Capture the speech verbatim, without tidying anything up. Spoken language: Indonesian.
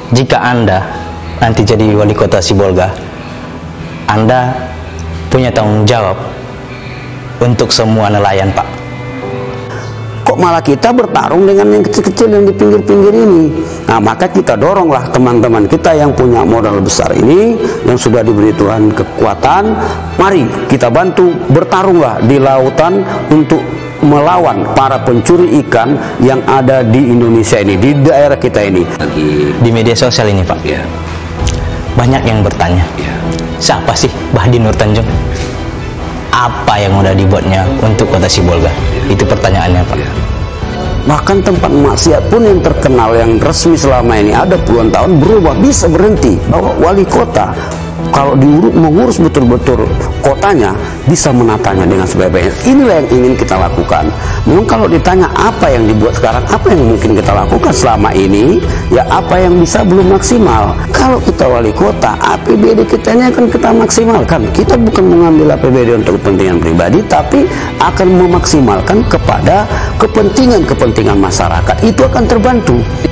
jika Anda nanti jadi wali kota Sibolga, Anda punya tanggung jawab untuk semua nelayan, Pak. Kok malah kita bertarung dengan yang kecil-kecil yang di pinggir-pinggir ini? Nah, maka kita doronglah teman-teman kita yang punya modal besar ini, yang sudah diberi Tuhan kekuatan, mari kita bantu bertarunglah di lautan untuk melawan para pencuri ikan yang ada di Indonesia ini, di daerah kita ini. Di media sosial ini, Pak, ya, banyak yang bertanya, ya, siapa sih Bahdi Nur Tanjung? Apa yang udah dibuatnya untuk kota Sibolga? Itu pertanyaannya, Pak. ya. Bahkan tempat maksiat pun yang terkenal, yang resmi selama ini ada puluhan tahun, berubah, bisa berhenti. Bahwa wali kota kalau diurus, mengurus betul-betul kotanya, bisa menatanya dengan sebaik-baiknya. Inilah yang ingin kita lakukan. Memang kalau ditanya apa yang dibuat sekarang, apa yang mungkin kita lakukan selama ini, ya apa yang bisa belum maksimal. Kalau kita wali kota, A P B D kita ini akan kita maksimalkan. Kita bukan mengambil A P B D untuk kepentingan pribadi, tapi akan memaksimalkan kepada kepentingan-kepentingan masyarakat. Itu akan terbantu.